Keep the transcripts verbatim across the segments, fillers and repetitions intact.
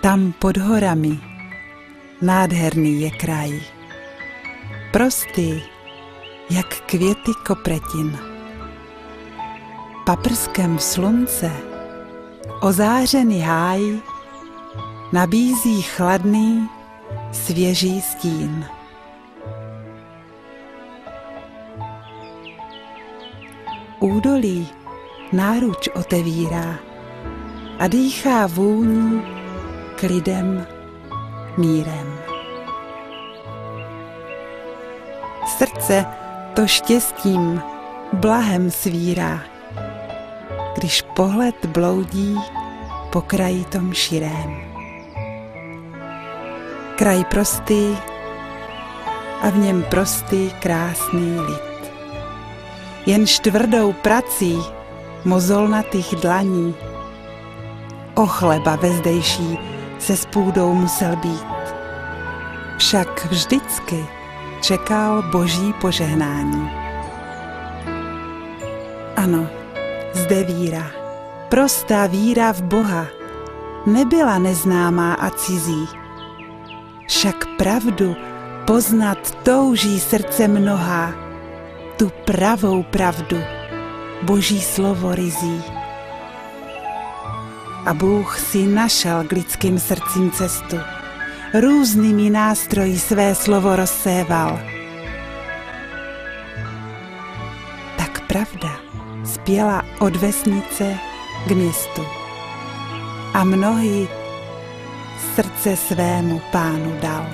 Tam pod horami nádherný je kraj, prostý, jak květy kopretin. Paprskem slunce ozářený háj nabízí chladný, svěží stín. Údolí náruč otevírá a dýchá vůní klidem, mírem. Srdce to štěstím, blahem svírá, když pohled bloudí po kraji tom širém. Kraj prostý a v něm prostý krásný lid. Jenž tvrdou prací mozolnatých dlaní o chleba vezdejší se s půdou musel být. Však vždycky čekal boží požehnání. Ano, zde víra, prostá víra v Boha, nebyla neznámá a cizí. Však pravdu poznat touží srdce mnohá, tu pravou pravdu, boží slovo ryzí. A Bůh si našel k lidským srdcím cestu, různými nástroji své slovo rozséval. Tak pravda spěla od vesnice k městu a mnohý srdce svému Pánu dal.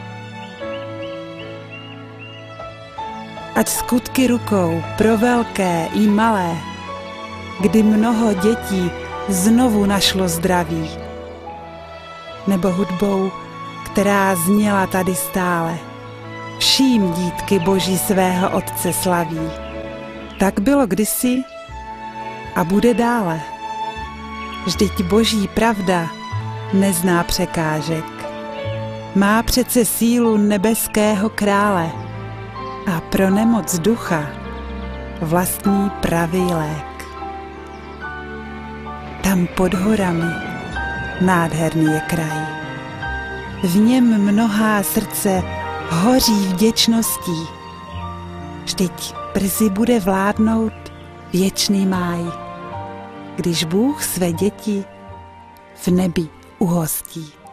Ať skutky rukou pro velké i malé, kdy mnoho dětí znovu našlo zdraví, nebo hudbou, která zněla tady stále, vším dítky Boží svého Otce slaví. Tak bylo kdysi a bude dále. Vždyť Boží pravda nezná překážek. Má přece sílu nebeského krále a pro nemoc ducha vlastní pravý lék. Tam pod horami nádherný je kraj. V něm mnohá srdce hoří vděčností. Vždyť brzy bude vládnout věčný máj, když Bůh své děti v nebi uhostí.